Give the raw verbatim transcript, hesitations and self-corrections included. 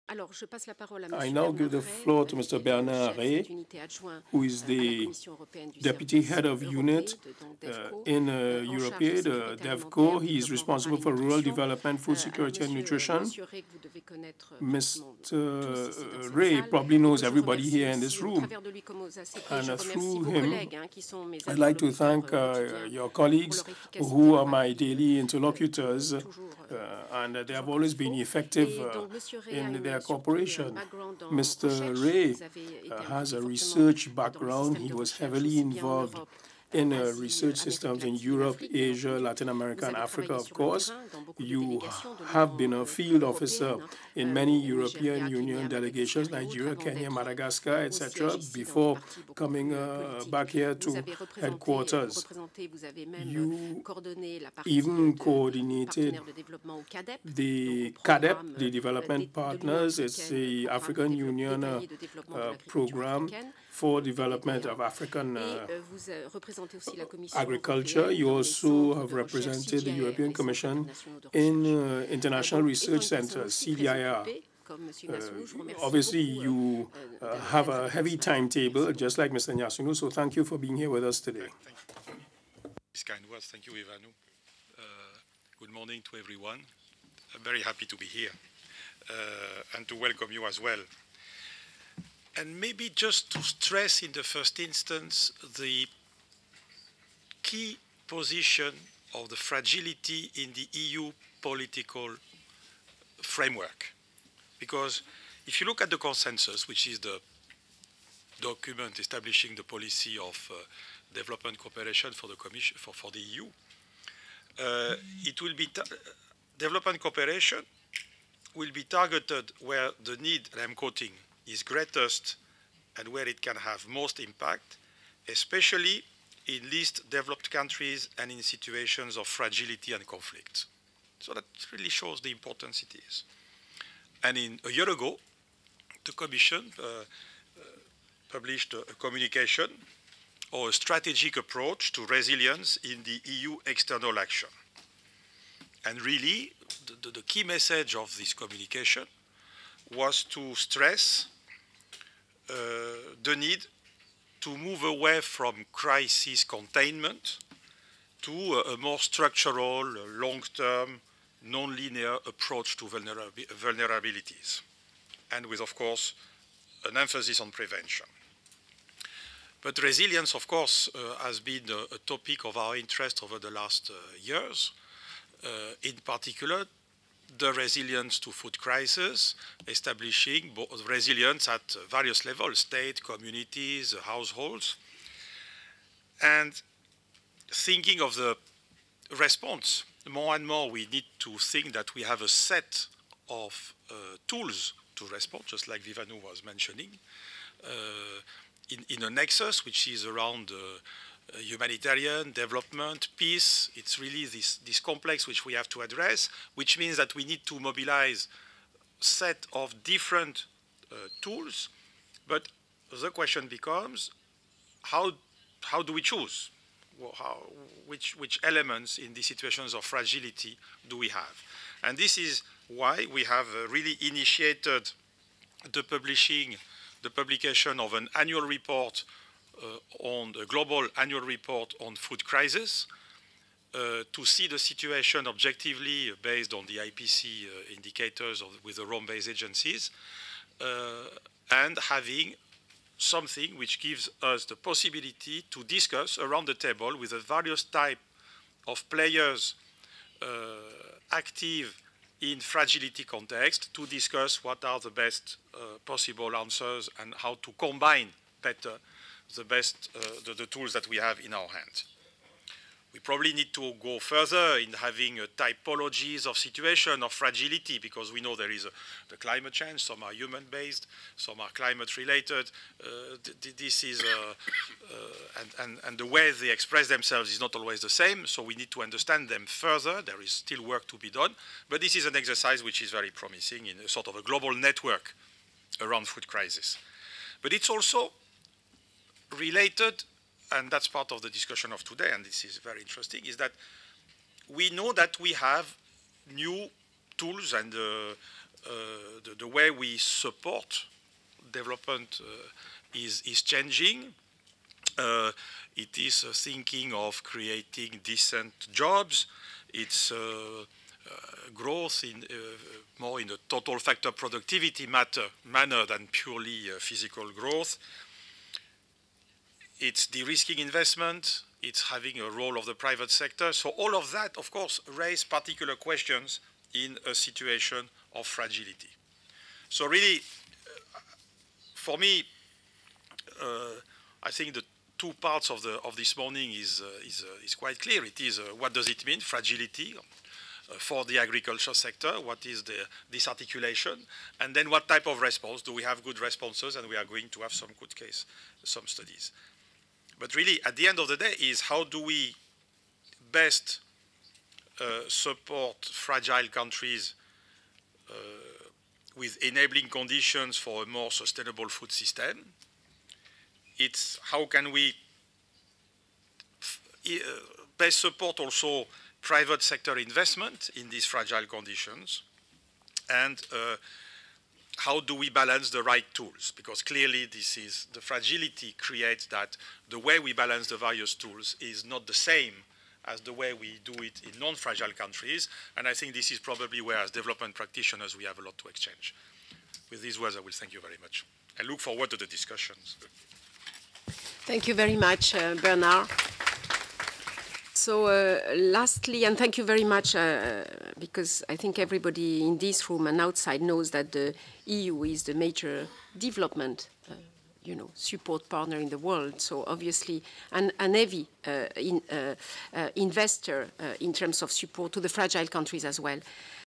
I now give the floor to Mister Bernard Rey, who is the Deputy Head of Unit uh, in uh, European, uh, DevCo. He is responsible for rural development, food security, and nutrition. Mister Rey probably knows everybody here in this room. And uh, through him, I'd like to thank uh, your colleagues who are my daily interlocutors, uh, and uh, they have always been effective uh, in their cooperation. Mister Rey uh, has a research background. He was heavily involved in uh, research systems in Europe, Asia, Latin America, and Africa, of course. You have been a field officer in many European Union delegations, Nigeria, Kenya, Madagascar, et cetera, before coming uh, back here to headquarters. You even coordinated the CADEP, the development partners. It's the African Union uh, uh, program for development of African uh, agriculture. You also have represented the European Commission in uh, International Research Centers, C D I R. Uh, obviously, you uh, have a heavy timetable, just like Mister Nyasunu, so thank you for being here with us today. Thank you. These kind words. Thank you, Ivanu. Uh, good morning to everyone. I'm very happy to be here uh, and to welcome you as well. And maybe just to stress in the first instance the key position of the fragility in the E U political framework. Because if you look at the consensus, which is the document establishing the policy of uh, development cooperation for the Commission, for, for the E U, uh, it will be development cooperation will be targeted where the need, and I'm quoting, is greatest and where it can have most impact, especially in least developed countries and in situations of fragility and conflict. So that really shows the importance it is. And in, a year ago, the Commission uh, uh, published a, a communication or a strategic approach to resilience in the E U external action. And really, the, the, the key message of this communication was to stress uh, the need to move away from crisis containment to a, a more structural, long-term, non-linear approach to vulnerab- vulnerabilities, and with, of course, an emphasis on prevention. But resilience, of course, uh, has been a, a topic of our interest over the last uh, years. Uh, in particular, the resilience to food crisis, establishing resilience at various levels, state, communities, households, and thinking of the response. More and more we need to think that we have a set of uh, tools to respond, just like Vivanu was mentioning, uh, in, in a nexus which is around uh, Uh, humanitarian, development, peace. It's really this, this complex which we have to address, which means that we need to mobilize a set of different uh, tools. But the question becomes, how, how do we choose? Well, how, which, which elements in these situations of fragility do we have? And this is why we have uh, really initiated the publishing, the publication of an annual report Uh, on the global annual report on food crisis uh, to see the situation objectively based on the I P C uh, indicators of, with the Rome-based agencies uh, and having something which gives us the possibility to discuss around the table with the various type of players uh, active in fragility context to discuss what are the best uh, possible answers and how to combine better the best, uh, the, the tools that we have in our hands. We probably need to go further in having uh, typologies of situation, of fragility, because we know there is a, the climate change, some are human-based, some are climate-related. Uh, th this is, uh, uh, and, and, and the way they express themselves is not always the same, so we need to understand them further. There is still work to be done, but this is an exercise which is very promising in a sort of a global network around food crisis. But it's also related, and that's part of the discussion of today, and this is very interesting, is that we know that we have new tools and uh, uh, the, the way we support development uh, is, is changing. Uh, it is uh, thinking of creating decent jobs. It's uh, uh, growth in, uh, more in the total factor productivity matter, manner than purely uh, physical growth. It's de-risking investment. It's having a role of the private sector. So all of that, of course, raise particular questions in a situation of fragility. So really, uh, for me, uh, I think the two parts of, the, of this morning is, uh, is, uh, is quite clear. It is uh, what does it mean, fragility, uh, for the agriculture sector, what is the disarticulation, and then what type of response. Do we have good responses? And we are going to have some good case, some studies. But really, at the end of the day, is how do we best uh, support fragile countries uh, with enabling conditions for a more sustainable food system. It's how can we uh, best support also private sector investment in these fragile conditions, and uh, how do we balance the right tools? Because clearly this is, the fragility creates that the way we balance the various tools is not the same as the way we do it in non-fragile countries. And I think this is probably where, as development practitioners, we have a lot to exchange. With these words, I will thank you very much. I look forward to the discussions. Thank you very much, uh, Bernard. So uh, lastly, and thank you very much, uh, because I think everybody in this room and outside knows that the E U is the major development uh, you know, support partner in the world. So obviously, an, an heavy uh, in, uh, uh, investor uh, in terms of support to the fragile countries as well.